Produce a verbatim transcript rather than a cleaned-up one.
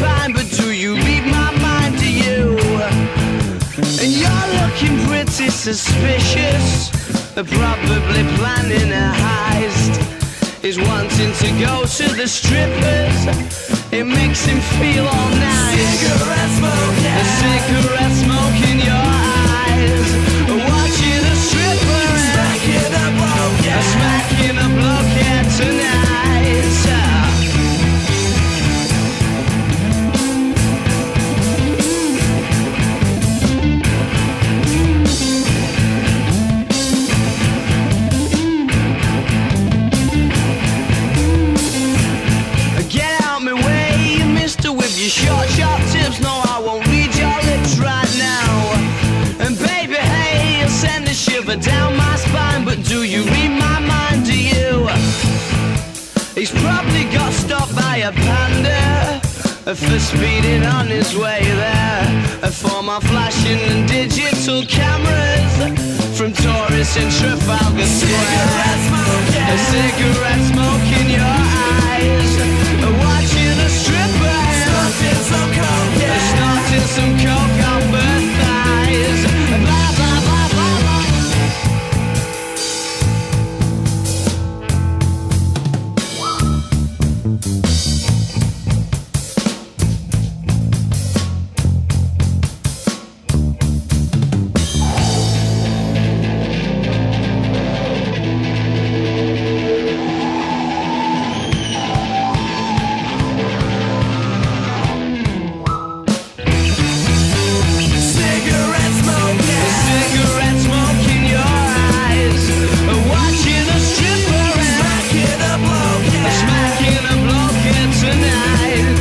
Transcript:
spine, but do you read my mind? Do you? And you're looking pretty suspicious. They're probably planning a heist. He's wanting to go to the strippers. It makes him feel all nice. Cigarette smoke, yeah. A cigarette smoke in your eyes. Watching a stripper, smacking a bloke, yeah. Smacking a bloke, yeah, tonight. Your short, sharp tips, no, I won't read your lips right now. And baby, hey, you'll send a shiver down my spine, but do you read my mind, do you? He's probably got stopped by a panda for speeding on his way there. For more flashing and digital cameras from tourists in Trafalgar Square. Cigarette smoke, yeah. A cigarette smoke in your eyes. Watching a stripper, snorting some coke, yeah. Snorting some coke on both thighs. Blah, blah, blah, blah, blah. Smacking a bloke here tonight.